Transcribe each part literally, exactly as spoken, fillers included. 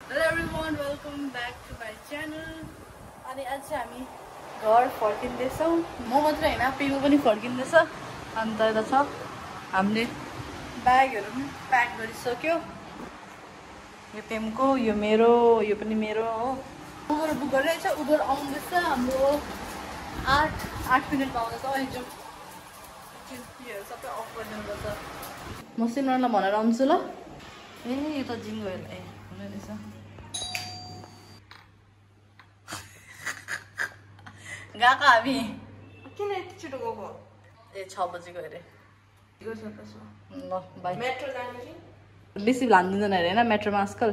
Hello everyone, welcome back to my channel. अनि आज चाहिँ हामी घर फर्किँदैछौँ। म मात्र हैन, पिगु पनि फर्किँदैछ। अन्त यता छ हामीले ब्यागहरु पनि प्याक गरिसक्यो। यो पेमको, यो मेरो, यो पनि मेरो हो। उबर बुक गरिरहेछ, उबर आउँदैछ। हाम्रो आठ आठ मिनेटमा आउँदैछ। अहिले जाउँ। यो सबै अफ गरिदिनुपर्छ। म सिमरनलाई भनेर आउँछु ल। ए यो त जिङ गयो ए हुने रहेछ। गएको हामी किन यति छिटो गएको? ए छ बजी गयो अरे। ल बाई। मेट्रो जाने कि बेसी लान्दिँदैन अरे होइन मेट्रोमा आजकल।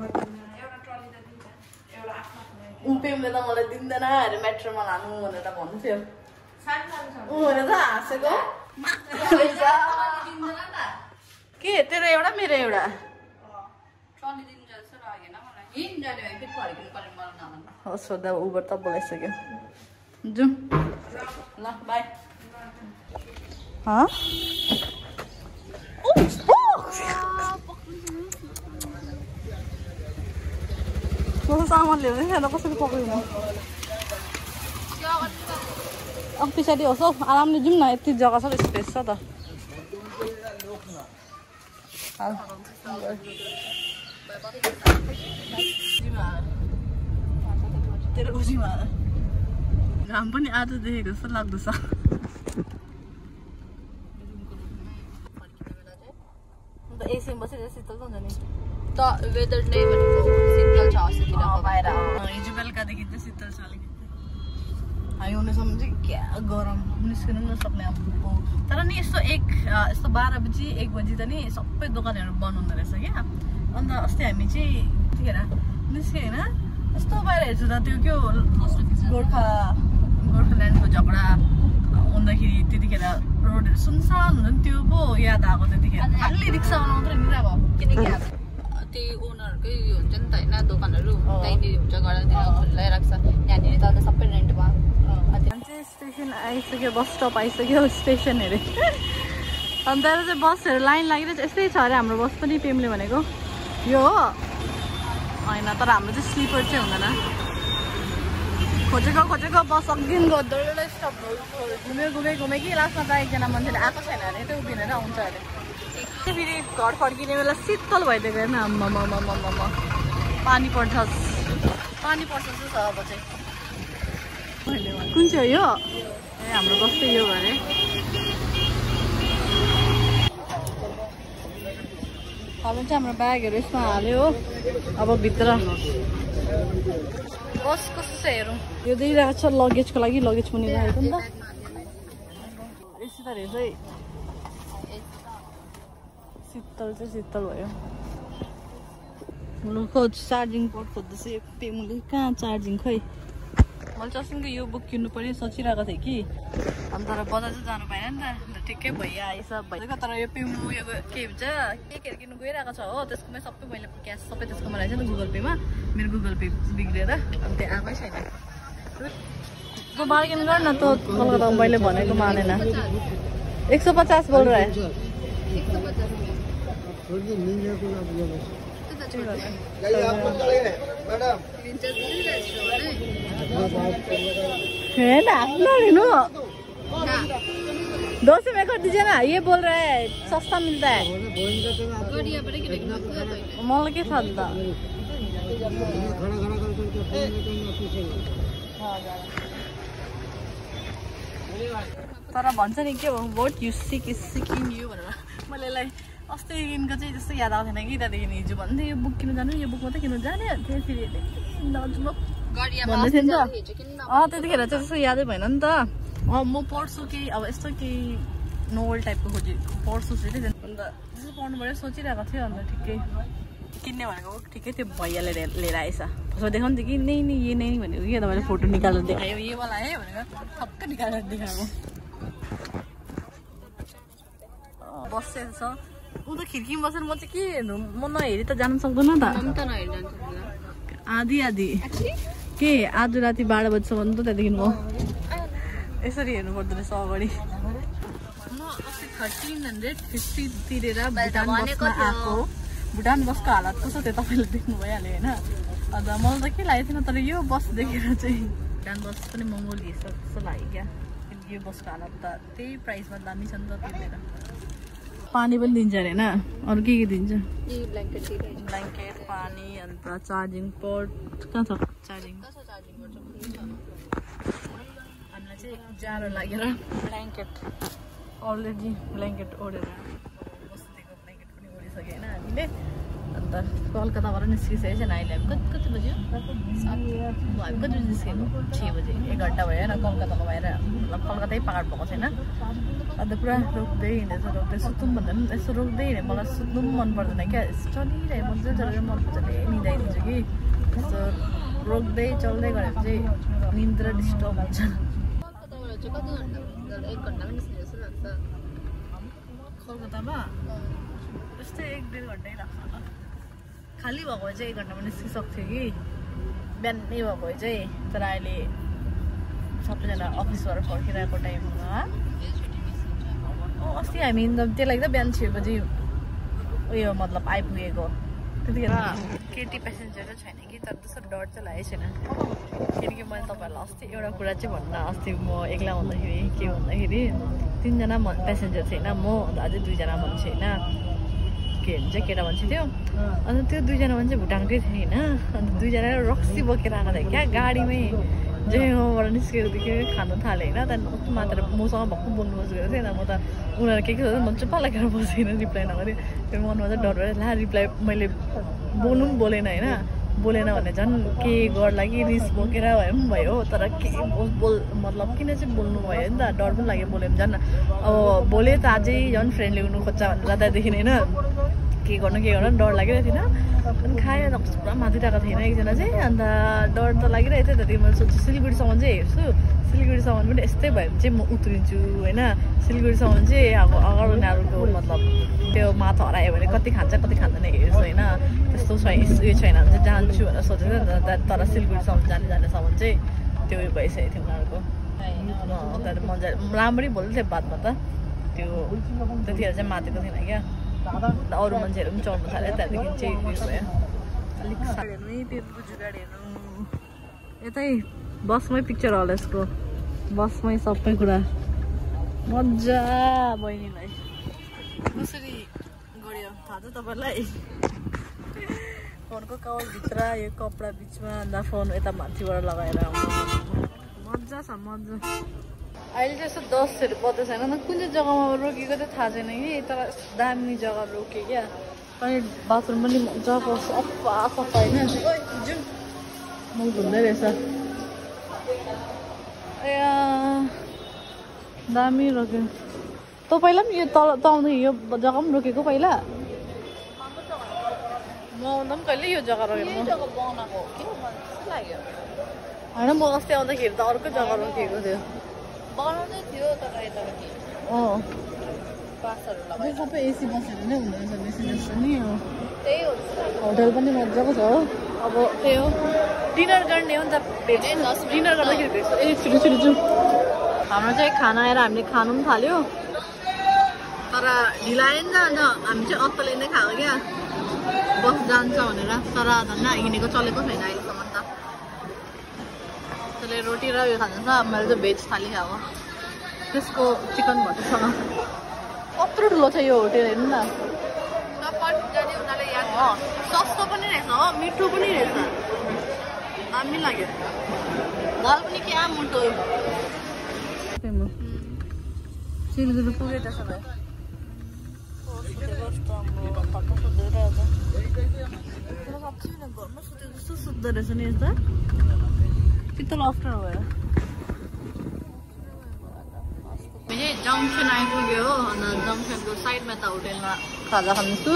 उपेमले त मलाई दिँदैन अरे मेट्रोमा लानु भनेर भन्थ्यो। ऊ भनेर त हाँसेको के तेरो एउटा मेरो एउटा हो सोध्दा उबर त बोलाइसक्यो। जाउँ ल बाई। कस्तो सामान ल्याउँदै थिएन कसरी पक्रिनु? अब पछाडि होस् हौ आरामले जाउँ न। यति जग्गा छ स्पेस छ त। तेरो खुसीमा घाम पनि आज देखेको जस्तो लाग्दैछ। अन्त एसीमा बसेर शीतल त हुन्छ नि त वेदर नै भनेको शीतल छ अस्तितिर बाहिर। हिजो बेलुकादेखि चाहिँ शीतल छ अलिकति। हामी हुनेसम्म चाहिँ क्या गरम निस्किनु पनि नसक्ने अब। तर नि यस्तो एक यस्तो बाह्र बजी एक बजी त नि सबै दोकानहरू बन्द हुँदो रहेछ क्या। अन्त अस्ति हामी चाहिँ त्यतिखेर निस्क्यो होइन यस्तो बाहिर हेर्छु त त्यो क्या गोर्खा गोर्खाल्यान्डको झगडा हुँदाखेरि त्यतिखेर रोडहरू सुनसान हुन्छ नि त्यो पो याद आएको। त्यतिखेर खालि रिक्सामा मात्रै हिँडिरहेको किनकि त्यही ओनरकै हुन्छ नि त होइन दोकानहरू त्यहीँनिर हुन्छ घरतिर खुल्लाइरहेको छ। यहाँनिर त अन्त सबै रेन्टमा चाहिँ स्टेसन आइसक्यो। बस स्टप आइसक्यो स्टेसन अरे। अन्त चाहिँ बसहरू लाइन लागिरहेछ। यस्तै छ अरे हाम्रो बस पनि पेमले भनेको यो हो होइन। तर हाम्रो चाहिँ स्लिपर चाहिँ हुँदैन। खोजेको खोजेको बस अघिदेखिको डल्लै स्टप घुम्यो घुमे घुमे कि लास्टमा त एकजना मान्छेले आएको छैन अरे त्यो उभिनेर आउँछ अरे। फेरि घर फर्किने बेला शीतल भइदिएको होइन। आम्मामामामामा पानी पर्छ पानी पर्छ जस्तो छ अब चाहिँ। कुन चाहिँ हो यो? ए हाम्रो बस चाहिँ यो अरे। अब चाहिँ हाम्रो ब्यागहरू यसमा हाल्यो हो। अब भित्र बस कस्तो छ हेरौँ। यो दिइरहेको छ लगेजको लागि। लगेज पनि राखेको नि त यसो त रहेछ है। शीतल चाहिँ शीतल भयो। लु खोज चार्जिङ पोर्ट खोज्दैछ यो पेमुले। कहाँ चार्जिङ खोइ? मैले चस्मिनको यो बुक किन्नु पर्ने सोचिरहेको थिएँ कि अन्त तर बजार चाहिँ जानु पाएन नि त। अन्त ठिकै भइया आइस भइदिएको। तर यो पेमु यो के भन्छ केकहरू किन्नु गइरहेको छ हो। त्यसकोमा सबै मैले क्यास सबै त्यसकोमा रहेछ नि गुगल पेमा। मेरो गुगल पे बिग्रेर अनि त्यो आएकै छैन। तो बार्गेन गर न तो कलकत्ता मैले भनेको मानेन। एक सौ पचास बोल रहा है। दो सौ में कर दीजिए ना। ये बोल रहा है सस्ता मिलता है। मॉल के साथ था तर भन्छ नि के हो what you seek is seeking you भनेर। मैले यसलाई अस्तिदेखिको चाहिँ जस्तो याद आउँथेन कि त्यहाँदेखि हिजो भन्दै यो बुक किन्नु जानु यो बुक मात्रै किन्नु जाने फेरि फेरि भन्दै थियो नि त। अँ त्यतिखेर चाहिँ त्यस्तो यादै भएन नि त। अँ म पढ्छु केही अब यस्तो केही नोभल टाइपको खोजी पढ्छु फेरि अन्त त्यस्तो पढ्नु पऱ्यो सोचिरहेको थियो। अन्त ठिकै किन्ने भनेको ठिकै त्यो भैयाले लिएर आएछ। फर्स्टमा देखाउनु थियो कि नै नि ये नै भनेको कि तपाईँले फोटो निकालेर देखायो ये वाला है भनेको ठक्क निकालेर देखाएको। बसेको छ ऊ त खिड्कीमा बसेर म चाहिँ के हेर्नु म नहेरी त जानु सक्दैन त। आधी आधी के आज राति बाह्र बजीसम्म त त्यहाँदेखि म यसरी हेर्नु पर्दो रहेछ अगाडि। म अस्ति थर्टिन हन्ड्रेड फिफ्टी तिरेर भुटान बसमा आएको भुटान बसको हालत कस्तो थियो तपाईँले देख्नु भइहाल्यो होइन। अन्त मलाई त के लागेको थिएन, तर यो बस देखेर चाहिँ भुटान बस पनि महँगो लिएछ जस्तो लाग्यो क्या। यो बसको हालत त त्यही प्राइसमा दामी छ नि त, त्यही भएर। पानी पनि दिन्छ अरे होइन, अरू के के दिन्छ? ब्ल्याङ्केट, पानी, अन्त चार्जिङ पोर्ट कहाँ छ? चार्जिङ हामीलाई चाहिँ जाडो लागेर ब्ल्याङ्केट अलरेडी ब्ल्याङ्केट ओढेर बस्तीको ब्ल्याङ्केट पनि ओढिसक्यो होइन हामीले। अन्त कलकत्ताबाट निस्किसकेको छैन अहिले। हामी कति कति बज्यो? हामी कति बजी निस्केको? छ बजी। एक घन्टा भयो होइन कलकत्तामा भएर, मतलब कलकत्तै पाहाड भएको छैन। अन्त पुरा रोक्दै हिँडेछ, रोक्दै सुत्नु पनि भन्दा पनि यसो रोक्दै हिँडेँ। मलाई सुत्नु पनि मन पर्दैन क्या, चलिरहेको मन चाहिँ चलेर मन पर्छ निदाइदिन्छु कि। यस्तो रोक्दै चल्दै गऱ्यो भने चाहिँ निन्द्रा डिस्टर्ब हुन्छ। कलकत्तामा त्यस्तै एक डेढ घन्टै लाग्छ होला। खाली भएको भए चाहिँ एक घन्टामा निस्किसक्थ्यो कि, बिहानै भएको भए चाहिँ। तर अहिले सबैजना अफिसबाट फर्किरहेको टाइममा अस्ति हामी त्यो लाग्दा बिहान छ बजी उयो मतलब आइपुगेको। त्यतिखेर केटी पेसेन्जर चाहिँ छैन कि, तर त्यस्तो डर चाहिँ लागेको छैन। किनकि मैले तपाईँहरूलाई अस्ति एउटा कुरा चाहिँ भन्न, अस्ति म एक्ला हुँदाखेरि के भन्दाखेरि तिनजना पेसेन्जर थिएन, म अन्त अझै दुईजना मान्छे होइन, के भन्छ केटा मान्छे थियो। अन्त त्यो दुईजना मान्छे भुटानकै थियो होइन। अन्त दुईजना रक्सी बोकेर आएको थियो क्या गाडीमै। जयगाउँबाट निस्केको देखि खानु थालेँ होइन। त्यहाँदेखि मात्र मसँग भक्कु बोल्नु बसेको थिएँ। म त उनीहरू के के सोध्दा म चुप्प लागेर बसेन, रिप्लाई नगरेँ। त्यो मनमा चाहिँ डर भएर ला रिप्लाई मैले बोल्नु पनि बोलेन होइन। बोलेन भने झन् के गर्ला कि रिस बोकेर भए पनि भयो। तर के बोल मतलब किन चाहिँ बोल्नु भयो नि त, डर पनि लाग्यो। बोल्यो भने झन् अब बोले त अझै झन् फ्रेन्डली हुनु खोज्छ भनेर जाँदादेखि होइन के गर्नु के गर्नु डर लागिरहेको थिएन। अनि खाएर पुरा माथिरहेको थिएन एकजना चाहिँ। अन्त डर त लागिरहेको थियो। त्यहाँदेखि मैले सोच्छु सिलगढीसम्म चाहिँ हेर्छु, सिलगढीसम्म पनि यस्तै भयो भने चाहिँ म उत्रिन्छु होइन। सिलगढीसम्म चाहिँ अब अगाडि उनीहरूको मतलब त्यो माथा हरायो भने कति खान्छ कति खाँदैन हेर्छु होइन। त्यस्तो छैन उयो छैन भने चाहिँ जान्छु भनेर सोचेको थिएँ। तर सिलगढीसम्म जाने जानेसम्म चाहिँ त्यो उयो भइसकेको थियो उनीहरूको। त्यहाँदेखि मजा राम्ररी बोल्दै थियो बादमा त। त्यो त्यतिखेर चाहिँ मातेको थिएन क्या, अरू मान्छेहरू पनि चढ्नु थाल्यो। त्यहाँदेखि चाहिँ उयो भयो अलिक साडीहरू नै त्यो बुजु गाडीहरू यतै बसमै पिक्चर हल यसको, बसमै सबै कुरा मजा। बहिनीलाई कसरी गऱ्यो थाहा छ तपाईँलाई? फोनको कभरभित्र यो कपडा बिचमा, अन्त फोन यता माथिबाट लगाएर मजा छ मजा। अहिले चाहिँ यस्तो दसहरू बज्दै छैन, कुन चाहिँ जग्गामा रोकेको चाहिँ थाहा छैन कि, तर दामी जग्गा रोक्यो क्या। अनि बाथरुम पनि मजाको सफा सफा होइन। म घुम्दै रहेछ ए दामी रोक्यो। तँ पहिला पनि यो तल त आउँदाखेरि यो जग्गा पनि रोकेको पहिला? म आउँदा पनि कहिले यो जग्गा रोकेको होइन। म अस्ति आउँदाखेरि त अर्को जग्गा रोकेको थियो। बनाउँदै थियो तर यता अँ सबै एसी बसहरू नै हुँदो रहेछ बेसी जस्तो नि। त्यही हो, होटल पनि मजाको छ हो। अब त्यही हो डिनर गर्ने हो नि त, डिनर गर्दाखेरि भेट्छ। ए छिटो छिटो जाउँ। हाम्रो चाहिँ खाना आएर हामीले खानु पनि थाल्यो, तर ढिला आयो नि त। अन्त हामी चाहिँ अत्तले नै खायो क्या बस जान्छ भनेर। तर धन्न हिँडेको चलेको छैन अहिलेसम्म त। त्यसले रोटी र उयो खान्छ। मैले चाहिँ भेज थाली खाएको, त्यसको चिकन भटुसँग। कत्रो ठुलो छ यो होटेल हेर्नु न। सस्तो पनि रहेछ हो, मिठो पनि रहेछ, दामी लाग्यो। दाल पनि क्या मोटो। सिलगढी पुगेँ त्यसो भए। घरमा सुत्यो जस्तो सुत्दो रहेछ नि यस्तो पित्तल अप्ठ्यारो भयो। जङ्सन आइपुग्यो हो। अन्त जङ्सनको साइडमा त होटेलमा खाजा खान्छु।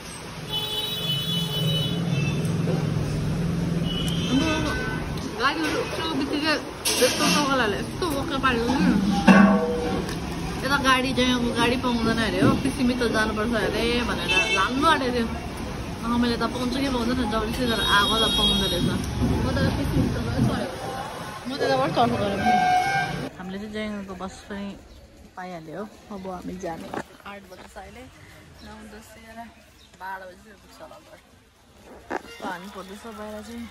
गाडी उठ्छु बित्तिकै यस्तो सकालहरूले यस्तो वक्का पारेको नि। यता गाडी चाहिँ गाडी पाउँदैन अरे हो, पिसिमितो जानुपर्छ अरे भनेर लानु आँटेको थियो। अँ मैले त पाउँछु कि पाउँदैन जबरजस्ती गरेर आगो त पाउँदो रहेछ। म त पिसिमितोमा चढेँ, म त यताबाट चढ्नु गऱ्यो। हामीले चाहिँ जयगाउँको बस पनि पाइहाल्यो हो। अब हामी जाने आठ बजी छ अहिले, नौ दस एघार बाह्र बजी पुग्छ होला घर पानी पर्दैछ बाहिर चाहिँ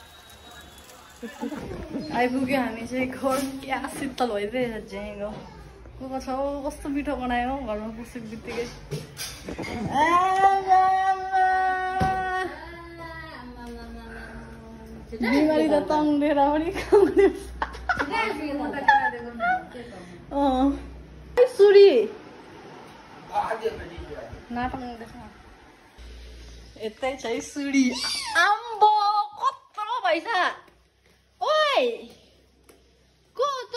आइपुग्यो हामी चाहिँ घर क्या शीतल भइदिएछ झ्याङ्गो गएको छौ कस्तो मिठो बनायो घरमा पुगेको बित्तिकै बिमारी त तङ्गेर पनि सुरी यतै छ सुरी आम्बो कत्रो भएछ ओइ को त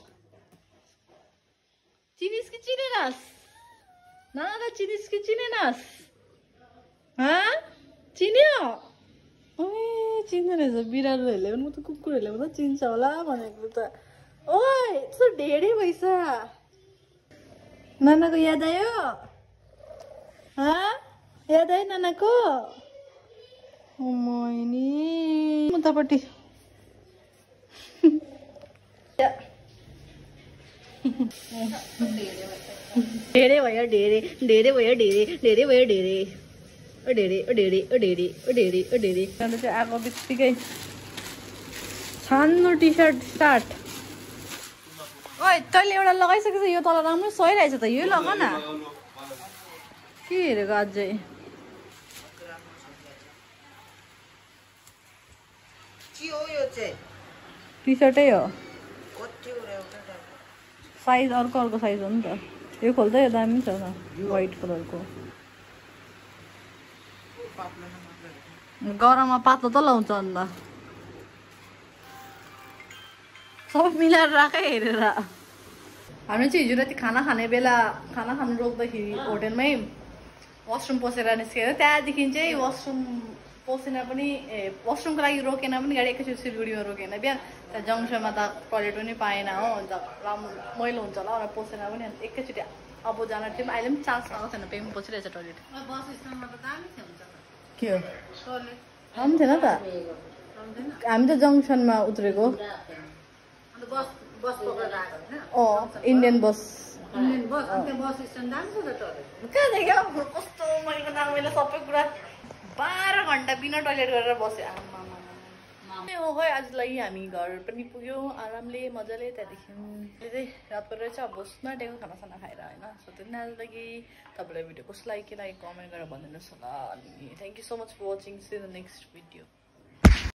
चिनिस कि चिनेनस् नाना चिनिस कि चिनेनस् हाँ चिन्यो ओए चिन्दैन रहेछ बिरालोहरूले पनि म त कुकुरहरूले पनि त चिन्छ होला भनेको त ओइ यस्तो ढेडे भएछ नानाको याद आयो हाँ याद आयो नानाको मैनी उतापट्टि ढेरे भयो ढेरे ढेरे भयो ढेरे ढेरे भयो ढेरे ढेरे ढेरे ढेरे ढेरे ढेरे अन्त चाहिँ आएको बित्तिकै सानो टी सर्ट स्टार्ट ओइ तैँले एउटा लगाइसकेछ यो तल राम्रो सहिरहेछ त यो लगा न के हेरेको अझै टी सर्टै हो साइज अर्को अर्को साइज हो नि त यो खोल्दा यो दामी छ न व्हाइट कलरको गरममा पातलो त लाउँछ अन्त सबै मिलाएर राखै हेरेर हामी चाहिँ हिजो राति खाना खाने बेला खाना खानु रोक्दाखेरि होटेलमै वासरुम पसेर निस्केर त्यहाँदेखि चाहिँ वासरुम पसेन पनि ए वासरुमको लागि रोकेन पनि गाडी एकैचोटि सिलगढीमा रोकेन बिहान त्यहाँ जङ्सनमा त टोइलेट पनि पाएन हो अन्त राम्रो मैलो हुन्छ होला भनेर पसेन पनि अन्त एकैचोटि अब जान थियो अहिले पनि चान्स पाएको छैन पेम पसिरहेछ टोइलेट के हो राम्रो थिएन त हामी त जङ्सनमा उत्रेको अँ इन्डियन बस कहाँदेखि कस्तो मैले नाम मैले सबै कुरा बाह्र घन्टा बिना टोइलेट गरेर बस्यो हो खै आजलाई हामी घर पनि पुग्यो आरामले मजाले त्यहाँदेखि चाहिँ रात परेर चाहिँ अब बस्न टेको खानासाना खाएर होइन सो त्यो आजदेखि तपाईँलाई भिडियो कस्तो लाग्यो के लाग्यो कमेन्ट गरेर भनिदिनुहोस् होला अनि thank you so much for watching see the next video